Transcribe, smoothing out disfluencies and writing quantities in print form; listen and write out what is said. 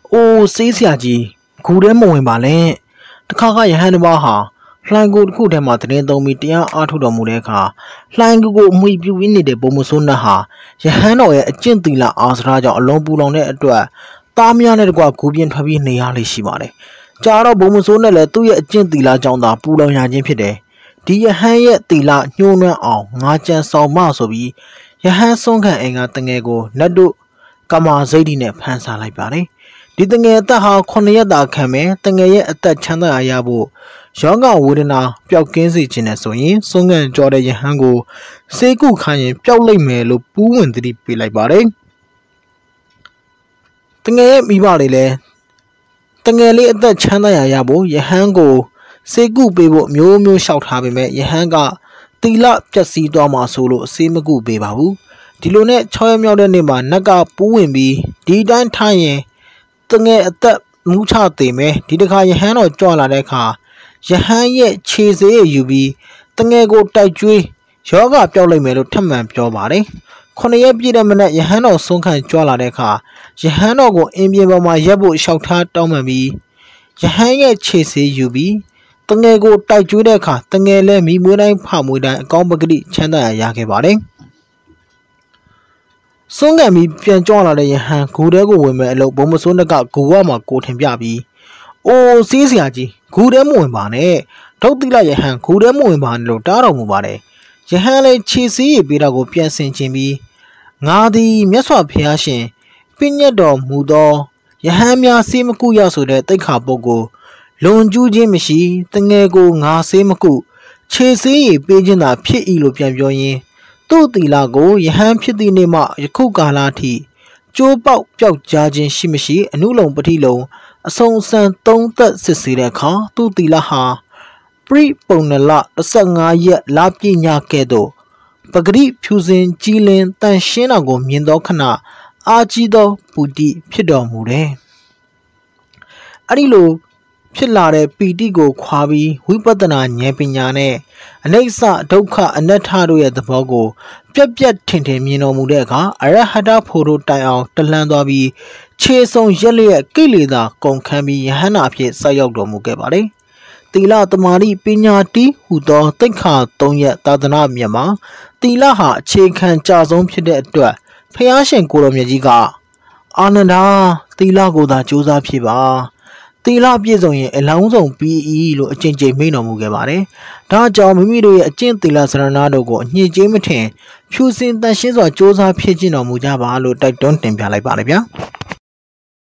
အိုးစေးဆရာကြီးဂူထဲမဝင်ပါနဲ့တခါကယဟန်တစ်ပါးဟာလှိုင်ကိုတစ်ခုထဲမှာတင်းသုံးပြီးတရားအားထုတ်တော်မူတဲ့အခါလှိုင်ကိုအမွေပြူရင်းနေတဲ့ဘုံမစိုးနတ်ဟာယဟန်တော်ရဲ့အကျင့်သီလအားစရာကြောင့်အလုံးပူလောင်တဲ့အတွက်သားများနဲ့တကွာဂူပြင်ထွက်ပြီးနေရလေရှိပါတယ်။ကြာတော့ဘုံမစိုးနတ်လည်းသူ့ရဲ့အကျင့်သီလကြောင့်သာပူလောင်ရခြင်းဖြစ်တယ်။ဒီယဟန်ရဲ့သီလညှိုးနှွမ်းအောင်ငါကြံဆောင်မဆိုပြီးယဟန်ဆုံးခံအိမ်ကတငယ်ကိုနတ်တို့ကမာစိတ်ဒီနဲ့ဖန်ဆာလိုက်ပါတယ်။ဒီတငယ်အသက်ဟာ9ရက်သာခံမယ်တငယ်ရဲ့အသက်ချမ်းသာရဖို့ယောဂဝေဒနာပျောက်ကင်းစေခြင်းနဲ့ဆိုရင်ဆုံးခံကြောတဲ့ယဟန်ကိုစေကုခံရင်ပျောက်လိမ့်မယ်လို့ပူးဝင်သတိပေးလိုက်ပါတယ်။တငယ်ရဲ့မိဘတွေလည်းတငယ်လေးအသက်ချမ်းသာရဖို့ယဟန်ကိုစေကုပေးဖို့မျိုးမျိုးလျှောက်ထားပေမဲ့ယဟန်ကတီလပြက်စီးသွားမှာဆိုလို့အစေးမကုပေးပါဘူး။ဒီလိုနဲ့6ရက်မြောက်တဲ့နေ့မှာနတ်ကပူးဝင်ပြီးဒီတိုင်းထားရင်တငယ်အသက်မူးချသေးမယ်ဒီတစ်ခါယဟန်တော်ကြွလာတဲ့အခါယဟန်ရဲ့ခြေစေးယူပြီးတငယ်ကိုတိုက်ကျွေးယောဂပျောက်လိုက်မယ်လို့ထပ်မံပြောပါတယ်။9ရက်ပြည့်တဲ့မနက်ယဟန်တော်ဆုံးခံကြွလာတဲ့အခါယဟန်တော်ကိုအင်ပြင်ပေါ်မှာရက်ဖို့လျှောက်ထားတောင်းပန်ပြီးယဟန်ရဲ့ခြေစေးယူပြီးတငယ်ကိုတိုက်ကျွေးတဲ့အခါတငယ်လည်းမိမွေးတိုင်းဖမွေးတိုင်းအကောင်းပကတိချမ်းသာရခဲ့ပါတယ်။ဆုံးခံပြီးပြန်ကြွလာတဲ့ယဟန်ဂူထဲကိုဝင်မဲ့အလုပ်ဘုံမစိုးနက်ကဂူဝမှာကိုထင်ပြပြီးအိုးစေးဆရာကြီးဂူထဲမဝင်ပါနဲ့ဒုတ်တိလယဟန်ဂူထဲမဝင်ပါနဲ့လို့တားတော်မူပါတယ်ယဟန်လည်းခြေစည်းရပေးတာကိုပြန်ဆင်ခြင်းပြီးငါသည်မြတ်စွာဘုရားရှင်ပြည့်ညတ်တော်မူသောယဟန်များစေးမကုရဆိုတဲ့တိတ်ခါပုဂ္ဂိုလ်လွန်ကျူးခြင်းမရှိတငယ်ကိုငါစေးမကုခြေစည်းရပေးခြင်းသာဖြစ်၏လို့ပြန်ပြောရင်းသူ့တီလာကိုယဟန်ဖြစ်သည့်နေ့မှယခုကာလအထိကျိုးပေါက်ပျောက်ကြားခြင်းရှိမရှိအနုလုံပတိလုံအဆုံးစံသုံးသက်စစ်ဆေးတဲ့အခါသူ့တီလာဟာပရိပုံနလ15ရက်လပြည့်ညကဲ့သို့ပဂရိဖြူစင်ကြည်လင်တန်ရှင်းတာကိုမြင်သောခဏအာကြီးသောပူတိဖြစ်တော်မူတယ်။အဲ့ဒီလိုဖြစ်လာတဲ့ပီတိကိုခွာပြီးဝိပဿနာဉာဏ်ပညာနဲ့အနိစ္စဒုက္ခအနတ္ထတို့ရဲ့သဘောကိုပြက်ပြက်ထင်ထင်မြင်တော်မူတဲ့အခါအရဟတဖို့တို့တိုင်အောင်တလှမ်းသွားပြီးခြေဆုံးရက်လျက်ကိလေသာကုန်ခန်းပြီးယဟန္တာအဖြစ်ဆက်ရောက်တော်မူခဲ့ပါတယ်။သီလသမာဓိပညာတိဟူသောသိက္ခာ3ရပ်သာသနာမြတ်မှာသီလဟာအခြေခံကြဆုံးဖြစ်တဲ့အတွက်ဖျားရှင်ကိုတော်မြတ်ကြီးကအာနန္ဒာသီလကိုသာကြိုးစားဖြစ်ပါသီလပြည့်စုံရင်အလောင်းစုံပြီး၏လို့အကျင့်ကြိမ်မိန်တော်မူခဲ့ပါတယ်။ဒါကြောင့်မိမိတို့ရဲ့အကျင့်သီလစရဏတို့ကိုအညှိကျေးမထင်ဖြူစင်တန်ရှင်းစွာစ조사ဖြစ်ကျင့်တော်မူကြပါလို့တိုက်တွန်းတင်ပြလိုက်ပါတယ်ဗျာ။